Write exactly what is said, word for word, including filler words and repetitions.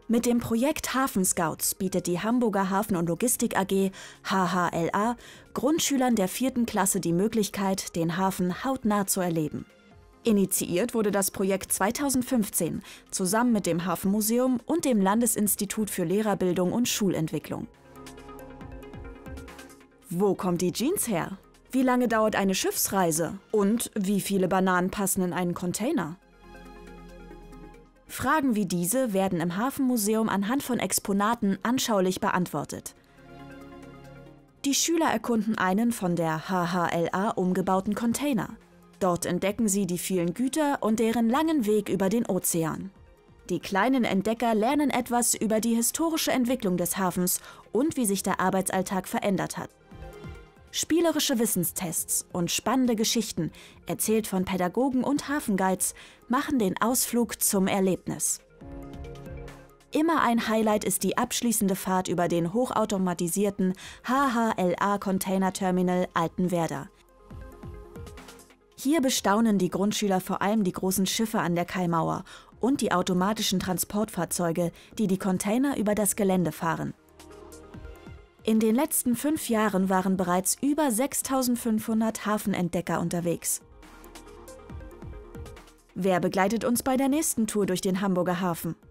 Mit dem Projekt Hafenscouts bietet die Hamburger Hafen- und Logistik A G H H L A Grundschülern der vierten Klasse die Möglichkeit, den Hafen hautnah zu erleben. Initiiert wurde das Projekt zweitausendfünfzehn zusammen mit dem Hafenmuseum und dem Landesinstitut für Lehrerbildung und Schulentwicklung. Wo kommt die Jeans her? Wie lange dauert eine Schiffsreise? Und wie viele Bananen passen in einen Container? Fragen wie diese werden im Hafenmuseum anhand von Exponaten anschaulich beantwortet. Die Schüler erkunden einen von der H H L A umgebauten Container. Dort entdecken sie die vielen Güter und deren langen Weg über den Ozean. Die kleinen Entdecker lernen etwas über die historische Entwicklung des Hafens und wie sich der Arbeitsalltag verändert hat. Spielerische Wissenstests und spannende Geschichten, erzählt von Pädagogen und Hafenguides, machen den Ausflug zum Erlebnis. Immer ein Highlight ist die abschließende Fahrt über den hochautomatisierten H H L A Container Terminal Altenwerder. Hier bestaunen die Grundschüler vor allem die großen Schiffe an der Kaimauer und die automatischen Transportfahrzeuge, die die Container über das Gelände fahren. In den letzten fünf Jahren waren bereits über sechstausendfünfhundert Hafenentdecker unterwegs. Wer begleitet uns bei der nächsten Tour durch den Hamburger Hafen?